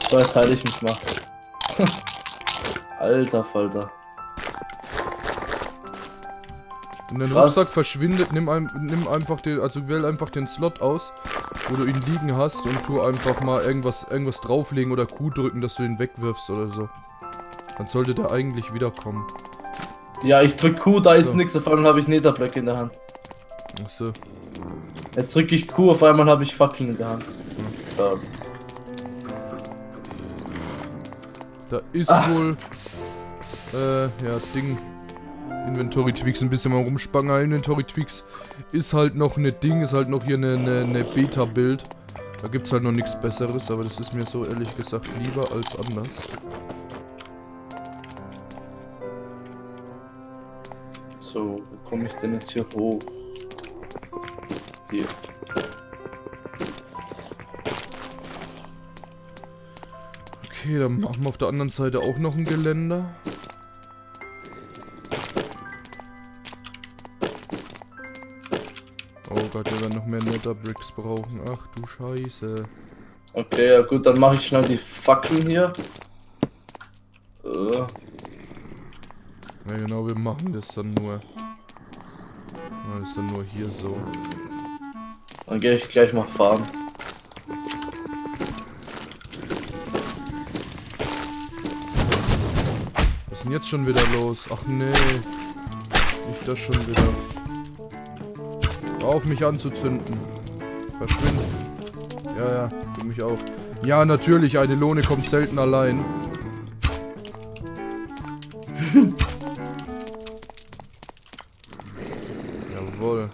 So, jetzt heile ich mich mal. Alter Falter. Wenn dein Krass. Rucksack verschwindet, nimm einfach den, also wähl einfach den Slot aus, wo du ihn liegen hast und tu einfach mal irgendwas drauflegen oder Q drücken, dass du den wegwirfst oder so. Dann sollte der eigentlich wiederkommen. Ja, ich drück Q, da ist So. nichts, auf einmal habe ich Netherblöcke in der Hand. Achso. Jetzt drücke ich Q, auf einmal habe ich Fackeln in der Hand. Ja. Da ist wohl, ja, Ding. Inventory Tweaks ein bisschen mal rumspannen. Inventory Tweaks ist halt noch eine Ding, ist halt noch hier eine Beta-Bild. Da gibt's halt noch nichts Besseres, aber das ist mir so ehrlich gesagt lieber als anders. So, wo komme ich denn jetzt hier hoch? Hier. Okay, dann machen wir auf der anderen Seite auch noch ein Geländer. Oh Gott, wir werden noch mehr Netherbricks brauchen. Ach du Scheiße. Okay, ja gut, dann mache ich schnell die Fackeln hier. Ja genau, wir machen das dann nur. Ja, das ist dann nur hier so. Dann gehe ich gleich mal fahren. Was ist denn jetzt schon wieder los? Ach nee. Nicht das schon wieder. Hör auf mich anzuzünden. Verschwind. Ja, ja, du mich auch. Ja, natürlich, eine Lohne kommt selten allein. Jawohl.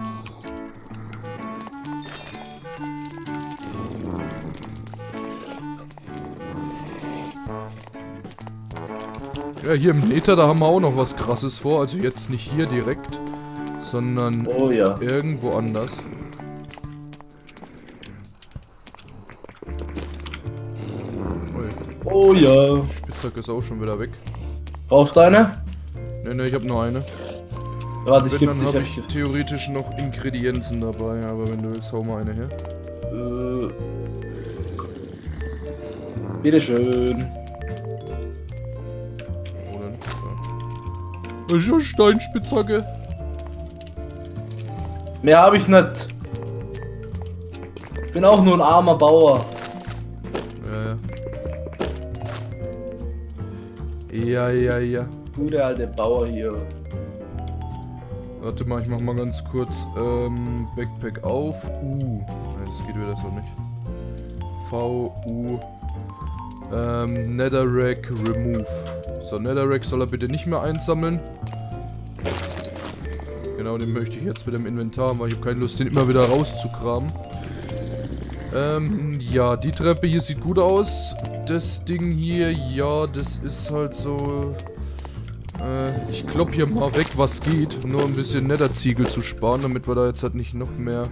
Ja, hier im Nether, da haben wir auch noch was Krasses vor. Also jetzt nicht hier direkt, sondern Oh ja. irgendwo anders. Ui, Oh ja. Spitzhacke ist auch schon wieder weg. Brauchst du eine? Ne, ich habe nur eine. Warte, ich Wenn, geb dann dich. habe ich theoretisch noch Ingredienzen dabei, aber wenn du willst, hau mal eine her. Bitteschön. Wo denn? Da. Ich hab Steinspitzhacke. Mehr habe ich nicht. Ich bin auch nur ein armer Bauer. Ja. Gute alte Bauer hier. Warte mal, ich mach mal ganz kurz Backpack auf. Nein, das geht wieder so nicht. V-U Netherrack Remove. So, Netherrack soll er bitte nicht mehr einsammeln. Genau, den möchte ich jetzt wieder im Inventar haben, weil ich habe keine Lust, den immer wieder rauszukramen. Ja, die Treppe hier sieht gut aus. Das Ding hier, ja, das ist halt so... ich klopp hier mal weg, was geht. Nur ein bisschen Netherziegel zu sparen, damit wir da jetzt halt nicht noch mehr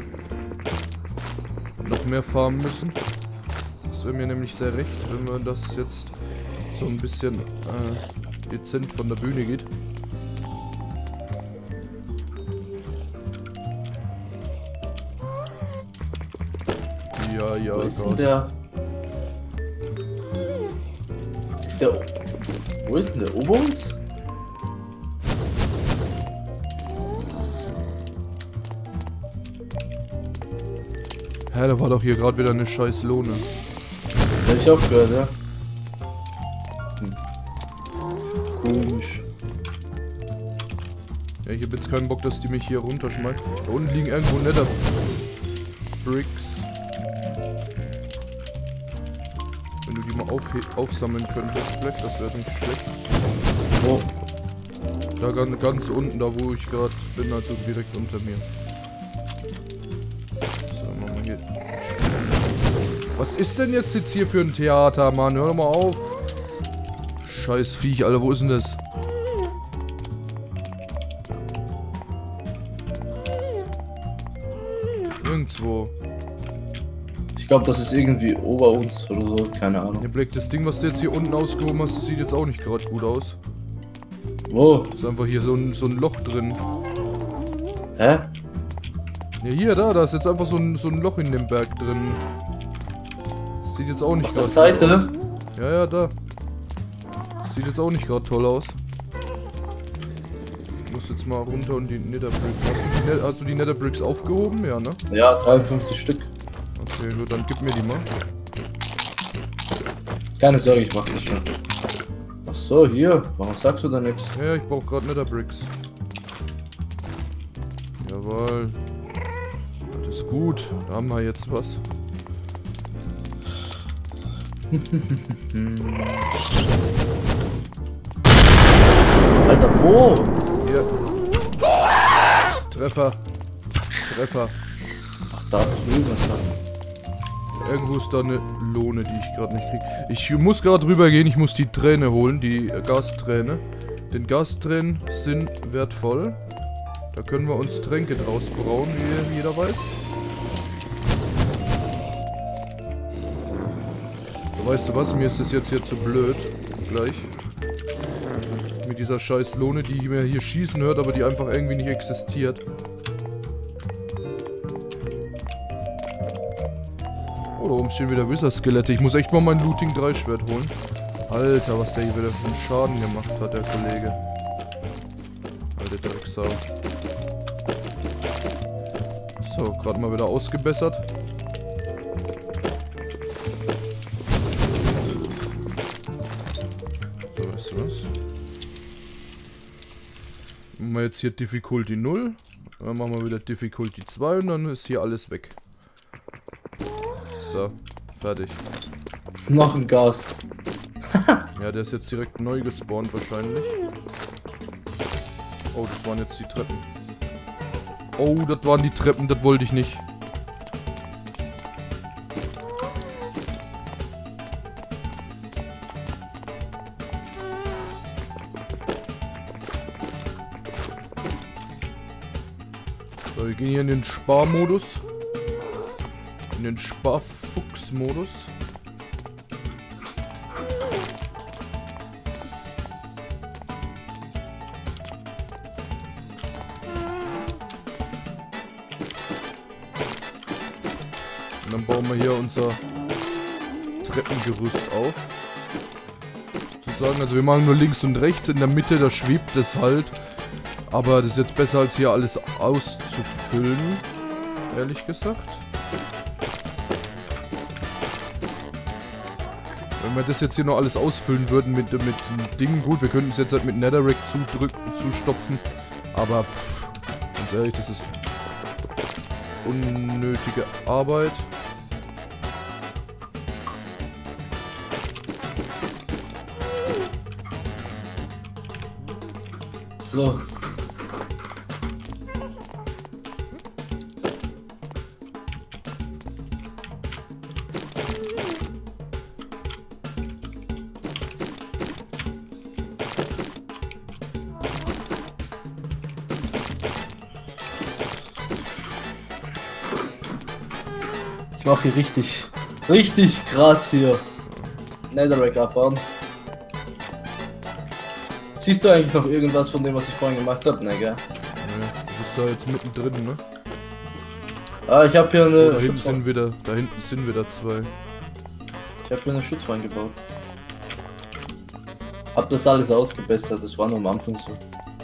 farmen müssen. Das wäre mir nämlich sehr recht, wenn wir das jetzt so ein bisschen dezent von der Bühne geht. Ja, Wo ist denn Gott. der? Ist der... Wo ist denn der? Ober uns? Hä, da war doch hier gerade wieder eine scheiß Lohne. Hab ich auch gehört, ja. Komisch. Ja, ich hab jetzt keinen Bock, dass die mich hier runterschmeißt. Da unten liegen irgendwo Nether Bricks. Wenn du die mal aufsammeln könntest, Black, das wäre nicht schlecht. Wo? Da ganz unten, da wo ich gerade bin, also direkt unter mir. So, machen wir hier. Was ist denn jetzt hier für ein Theater, Mann? Hör doch mal auf. Scheiß Viech, Alter, wo ist denn das? Nirgendwo. Ich glaube, das ist irgendwie ober uns oder so, keine Ja, Ahnung. Black, das Ding, was du jetzt hier unten ausgehoben hast, das sieht jetzt auch nicht gerade gut aus. Wo? Ist einfach hier so ein Loch drin. Hä? Ja, hier, da ist jetzt einfach so ein Loch in dem Berg drin. Das Sieht jetzt auch nicht Auf der gerade Seite? toll aus. Ja, ja, da. Sieht jetzt auch nicht gerade toll aus. Ich muss jetzt mal runter und die Netherbricks. Hast du die Netherbricks aufgehoben? Ja, ne? Ja, 53 Stück. Okay, gut, dann gib mir die mal. Keine Sorge, ich mach das schon. Ach so, hier. Warum sagst du da nichts? Ja, ich brauche gerade Netherbricks. Jawohl. Das ist gut. Da haben wir jetzt was. Alter, wo? Hier. Treffer. Treffer. Ach, da drüben ist er. Irgendwo ist da eine Lohne, die ich gerade nicht kriege. Ich muss gerade rübergehen, ich muss die Träne holen, die Gasträne. Denn Gastränen sind wertvoll. Da können wir uns Tränke draus brauen, wie jeder weiß. So, weißt du was, mir ist das jetzt hier zu blöd. Gleich. Mit dieser scheiß Lohne, die mir hier schießen hört, aber die einfach irgendwie nicht existiert. Oh, da oben stehen wieder Wizard-Skelette. Ich muss echt mal mein Looting 3 Schwert holen. Alter, was der hier wieder für einen Schaden gemacht hat, der Kollege. Alter Drecksau. So, gerade mal wieder ausgebessert. So, weißt du was? Machen wir jetzt hier Difficulty 0. Dann machen wir wieder Difficulty 2 und dann ist hier alles weg. So, fertig. Noch ein Gas. Ja, der ist jetzt direkt neu gespawnt wahrscheinlich. Oh, das waren jetzt die Treppen. Oh, das waren die Treppen, das wollte ich nicht. So, wir gehen hier in den Sparmodus. In den Sparfuchs-Modus. Und dann bauen wir hier unser Treppengerüst auf. Sozusagen, also wir machen nur links und rechts, in der Mitte, da schwebt es halt. Aber das ist jetzt besser, als hier alles auszufüllen, ehrlich gesagt. Wenn wir das jetzt hier noch alles ausfüllen würden mit Dingen, gut, wir könnten es jetzt halt mit Netherrack zustopfen. Aber, ganz ehrlich, das ist unnötige Arbeit. So. Ich mache hier richtig krass hier. Netherrack abbauen. Siehst du eigentlich noch irgendwas von dem, was ich vorhin gemacht habe? Ne, gell? Nee, du bist da jetzt mittendrin, ne? Ah, ich habe hier eine da hinten sind wieder zwei. Ich habe hier eine Schutzwand gebaut. Hab das alles ausgebessert, das war nur am Anfang so.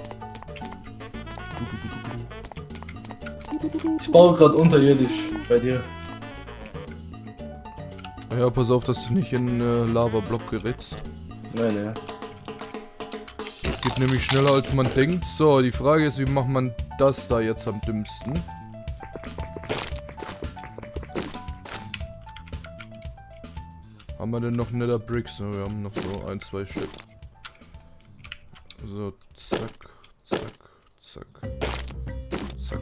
Ich baue gerade unterirdisch bei dir. Ja, pass auf, dass du nicht in Lava-Block gerätst. Nee. Geht nämlich schneller als man denkt. So, die Frage ist, wie macht man das da jetzt am dümmsten? Haben wir denn noch Nether Bricks? Wir haben noch so 1, 2 Stück. So, zack, zack, zack, zack.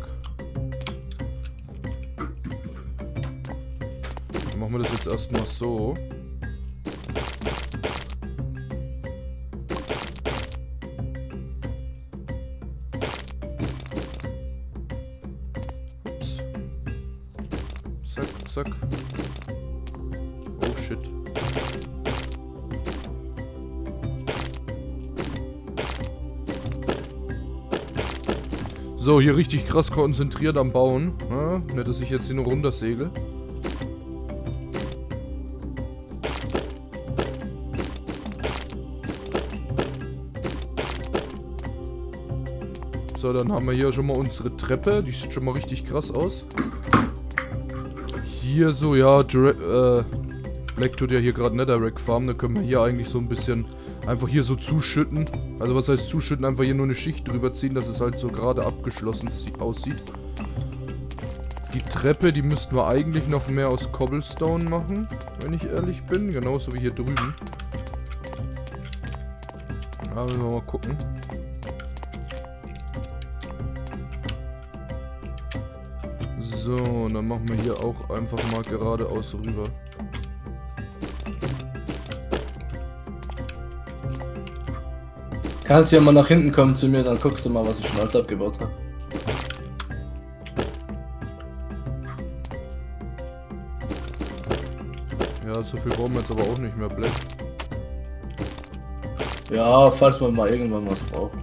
Dann machen wir das jetzt erstmal so. Ups. Zack, zack. Oh shit. So, hier richtig krass konzentriert am Bauen. Ja, nicht, dass ich jetzt hier nur runtersegel. So, dann haben wir hier schon mal unsere Treppe. Die sieht schon mal richtig krass aus. Hier so, ja, Black tut ja hier gerade Netherrack farmen. Da können wir hier eigentlich so ein bisschen einfach hier so zuschütten. Also was heißt zuschütten? Einfach hier nur eine Schicht drüber ziehen, dass es halt so gerade abgeschlossen aussieht. Die Treppe, die müssten wir eigentlich noch mehr aus Cobblestone machen, wenn ich ehrlich bin. Genauso wie hier drüben. Da müssen wir mal gucken. So, und dann machen wir hier auch einfach mal geradeaus rüber. Kannst ja mal nach hinten kommen zu mir, dann guckst du mal, was ich schon alles abgebaut habe. Ja, so viel brauchen wir jetzt aber auch nicht mehr, Black. Ja, falls man mal irgendwann was braucht.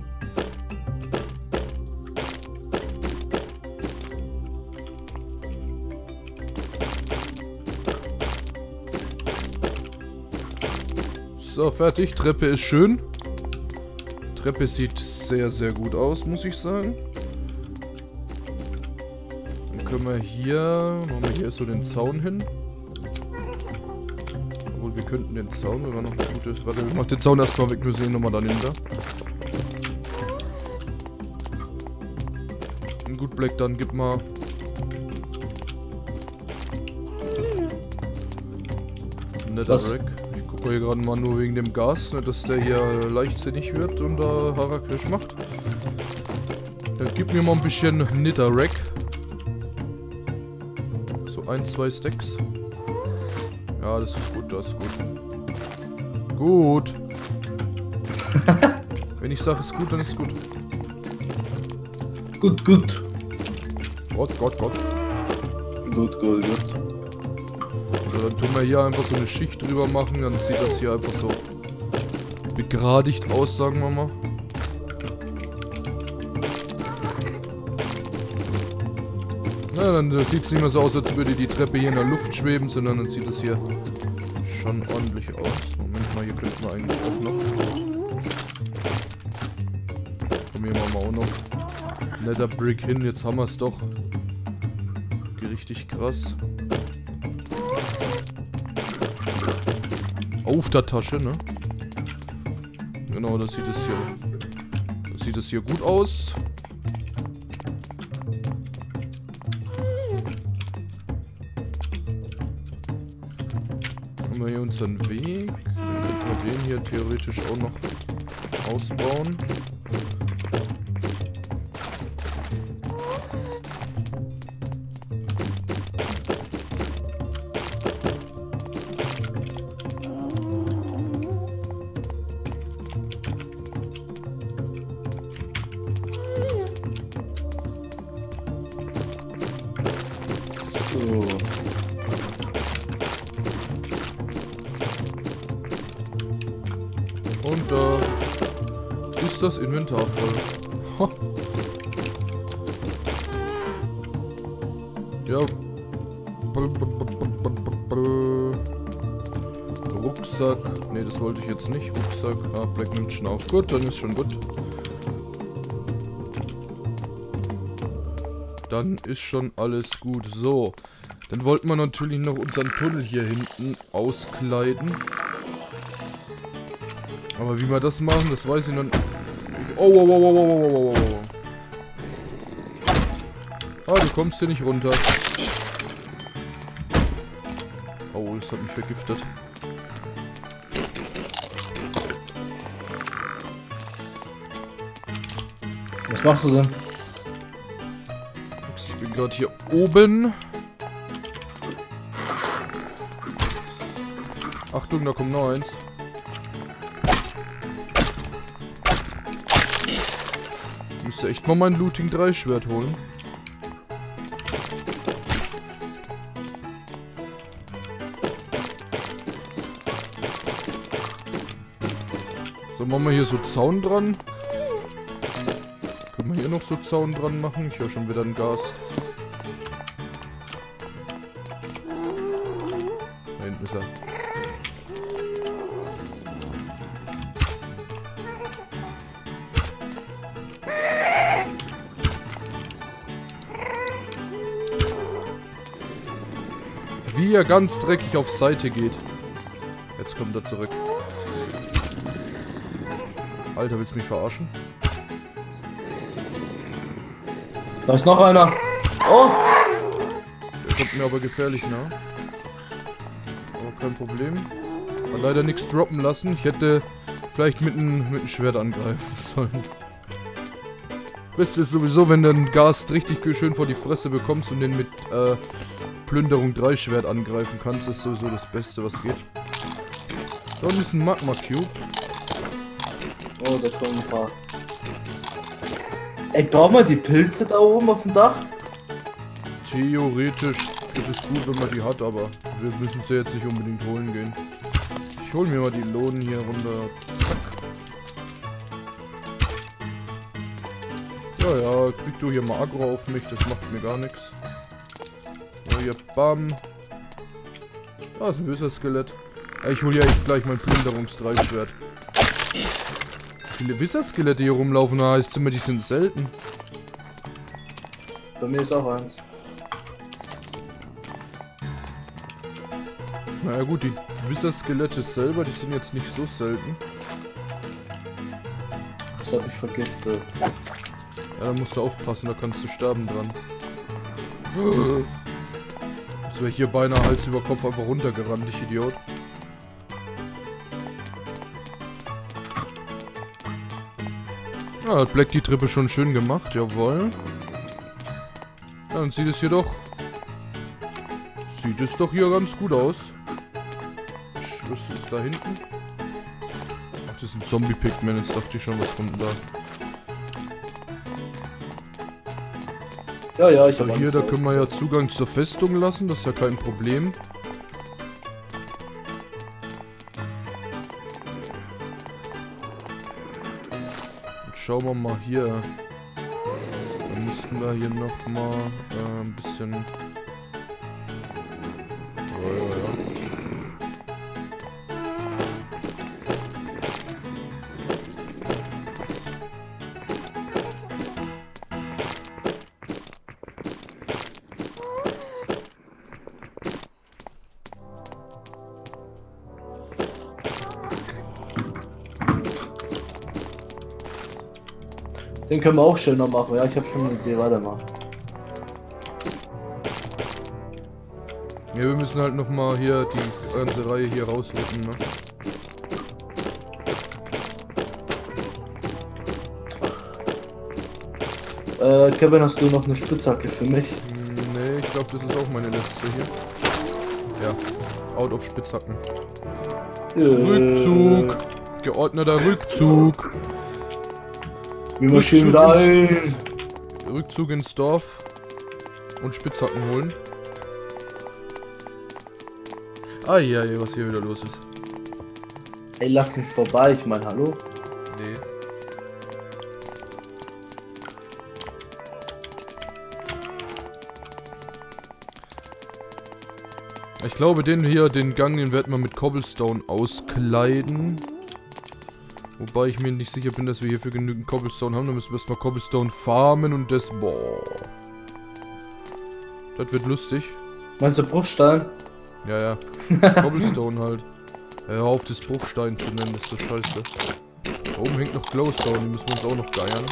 So, fertig. Treppe ist schön. Treppe sieht sehr, sehr gut aus, muss ich sagen. Dann können wir hier... Machen wir hier so den Zaun hin. Obwohl, wir könnten den Zaun, wenn wir noch ein gutes... Warte, ich mach den Zaun erstmal weg, wir sehen nochmal dahinter. Gut, Black, dann gib mal... Netherrack. Ich gucke hier gerade mal nur wegen dem Gas, ne, dass der hier leichtsinnig wird und da Harakrisch macht. Dann gib mir mal ein bisschen Netherrack. So 1, 2 Stacks. Ja, das ist gut, das ist gut. Gut. Wenn ich sage, es ist gut, dann ist es gut. Gut, gut. Gott. Gut. So, dann tun wir hier einfach so eine Schicht drüber machen, dann sieht das hier einfach so begradigt aus, sagen wir mal. Na, dann sieht es nicht mehr so aus, als würde die Treppe hier in der Luft schweben, sondern dann sieht es hier schon ordentlich aus. Moment mal, hier könnten wir eigentlich auch noch. Komm, hier machen wir auch noch Netherbrick hin, jetzt haben wir es doch. Okay, richtig krass. Auf der Tasche, ne? Genau, das sieht es hier gut aus. Haben wir hier unseren Weg. Dann könnten wir den hier theoretisch auch noch ausbauen. So. Und da ist das Inventar voll. Ha. Ja. Rucksack. Ne, das wollte ich jetzt nicht. Rucksack. Ah, Black nimmt schon auf. Gut, dann ist schon gut. Dann ist schon alles gut. So. Dann wollten wir natürlich noch unseren Tunnel hier hinten auskleiden. Aber wie wir das machen, das weiß ich noch nicht. Oh. Ah, du kommst hier nicht runter. Oh, das hat mich vergiftet. Was machst du denn? Ich bin gerade hier oben. Achtung, da kommt noch eins. Ich müsste echt mal mein Looting 3 Schwert holen. So, machen wir hier so Zaun dran. Können wir hier noch so Zaun dran machen? Ich höre schon wieder ein Gas. Da hinten ist er. hier ganz dreckig auf Seite geht. Jetzt kommt er zurück. Alter, willst du mich verarschen? Da ist noch einer. Oh! Der kommt mir aber gefährlich nah. Aber kein Problem. Hat leider nichts droppen lassen. Ich hätte vielleicht mit einem Schwert angreifen sollen. Beste ist sowieso, wenn du einen Gast richtig schön vor die Fresse bekommst und den mit Plünderung 3 Schwert angreifen kannst. Das ist sowieso das Beste, was geht. Da unten ist ein Magma Cube. Oh, da kommen ein paar. Ey, brauchen wir die Pilze da oben auf dem Dach? Theoretisch ist es gut, wenn man die hat, aber wir müssen sie jetzt nicht unbedingt holen gehen. Ich hol mir mal die Lohnen hier runter. Zack. Ja, krieg du hier mal Aggro auf mich, das macht mir gar nichts. So, hier, bam. Da ist ein Wisserskelett. Ich hol ja echt gleich mein Plünderungs-3-Schwert. Wie viele Wisserskelette hier rumlaufen, da heißt immer, die sind selten. Bei mir ist auch eins. Naja gut, die Wisserskelette selber, die sind jetzt nicht so selten. Das hab ich vergiftet. Ja, da musst du aufpassen, da kannst du sterben dran. Jetzt wäre ich hier beinahe Hals über Kopf einfach runtergerannt, ich Idiot. Ja, hat Black die Treppe schon schön gemacht, jawohl. Ja, dann sieht es hier doch... Sieht es doch hier ganz gut aus. Was ist da hinten? Ach, das ist ein Zombie-Pigman, jetzt dachte ich schon, was kommt da. Ja, ich So, habe hier, da können wir ja Zugang zur Festung lassen, das ist ja kein Problem. Und schauen wir mal hier. Dann müssten wir hier nochmal ein bisschen... Ja. Den können wir auch schöner machen. Ja, ich habe schon eine Idee. Warte mal. Ja, wir müssen halt nochmal hier die ganze Reihe hier rausrücken, ne? Kevin, hast du noch eine Spitzhacke für mich? Nee, ich glaube, das ist auch meine letzte hier. Ja, out of Spitzhacken. Rückzug! Geordneter Rückzug! Wir marschieren wieder ein! Rückzug ins Dorf. Und Spitzhacken holen. Ah ja, was hier wieder los ist. Ey, lass mich vorbei, ich mein, hallo? Nee. Ich glaube, den Gang, den werden wir mit Cobblestone auskleiden. Wobei ich mir nicht sicher bin, dass wir hierfür genügend Cobblestone haben. Da müssen wir erstmal Cobblestone farmen und das... Boah. Das wird lustig. Meinst du Bruchstein? Ja. Cobblestone halt. Hör auf, das Bruchstein zu nennen, das ist so scheiße. Da oben hängt noch Glowstone, die müssen wir uns auch noch geiern.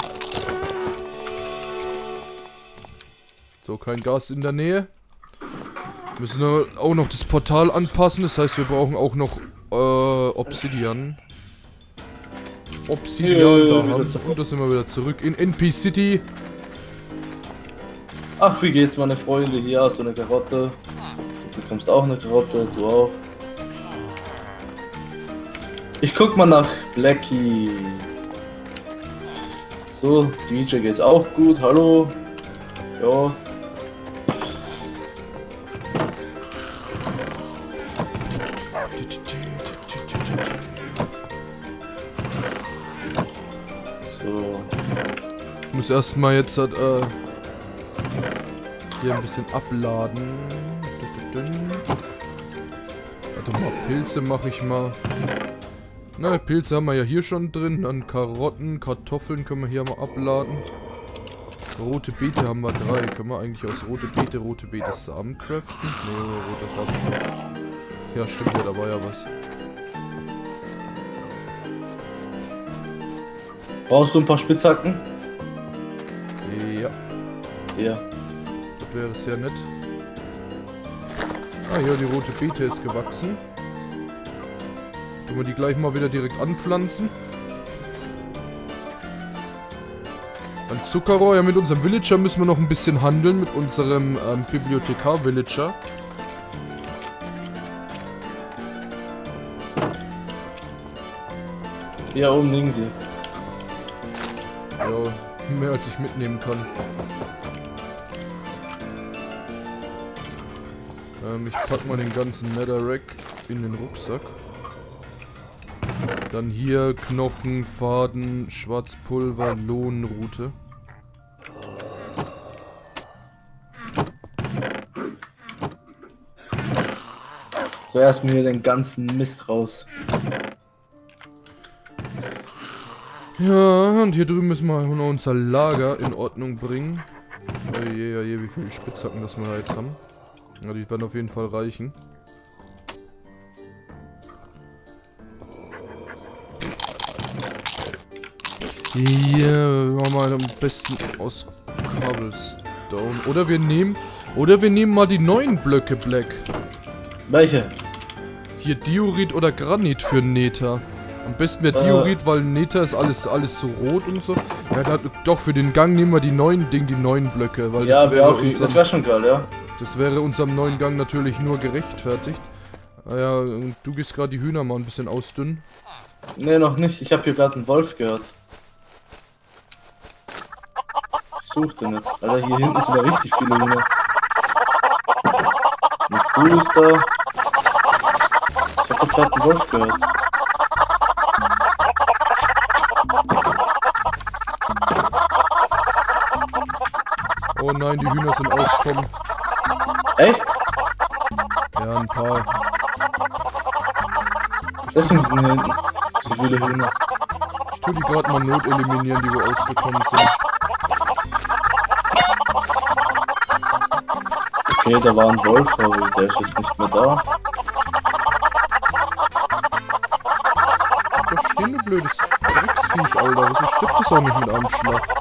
So, kein Gas in der Nähe. Müssen wir auch noch das Portal anpassen, das heißt, wir brauchen auch noch Obsidian. Obsidian, da haben wir. Und da sind wir wieder zurück in NP City. Ach, wie geht's, meine Freunde? Hier hast du eine Karotte. Du bekommst auch eine Karotte, du auch. Ich guck mal nach Blackie. So, DJ geht's auch gut, hallo. Ja. So. Ich muss erstmal jetzt hier ein bisschen abladen. Warte mal, Pilze mache ich mal. Na, Pilze haben wir ja hier schon drin. Dann Karotten, Kartoffeln können wir hier mal abladen. Rote Beete haben wir 3. Können wir eigentlich aus rote Beete Samen craften? Nee, rote Farbe. Ja, stimmt, ja, da war ja was. Brauchst du ein paar Spitzhacken? Ja. Ja. Das wäre sehr nett. Ah ja, die rote Beete ist gewachsen. Können wir die gleich mal wieder direkt anpflanzen. Dann Zuckerrohr. Ja, mit unserem Villager müssen wir noch ein bisschen handeln. Mit unserem Bibliothekar-Villager. Hier oben liegen sie. Ja, mehr als ich mitnehmen kann. Ich pack mal den ganzen Netherrack in den Rucksack. Dann hier Knochen, Faden, Schwarzpulver, Lohnrute. So, erstmal hier den ganzen Mist raus. Ja, und hier drüben müssen wir noch unser Lager in Ordnung bringen. Oh je, wie viele Spitzhacken das wir da jetzt haben. Ja, die werden auf jeden Fall reichen. Hier machen wir am besten aus Cobblestone. Oder wir nehmen mal die neuen Blöcke Black. Welche? Hier Diorit oder Granit für Nether. Am besten wäre Diorit, weil Nether ist alles so rot und so. Ja, doch, für den Gang nehmen wir die neuen Blöcke. Weil ja, das wäre schon geil, ja. Das wäre unserem neuen Gang natürlich nur gerechtfertigt. Ah ja, und du gehst gerade die Hühner mal ein bisschen ausdünnen. Nee, noch nicht. Ich habe hier gerade einen Wolf gehört. Ich such den jetzt. Alter, hier hinten sind ja richtig viele Hühner. Eine Kuh ist da. Ich habe gerade einen Wolf gehört. Oh nein, die Hühner sind ausgekommen. Echt? Ja, ein paar. Deswegen sind hier hinten so viele Hühner. Ich tue die gerade mal noteliminieren, die wo ausgekommen sind. Okay, da war ein Wolf, aber der ist jetzt nicht mehr da. Da steht ein blödes Drecksviech, Alter. Wieso stirbt das auch nicht mit einem Schlag?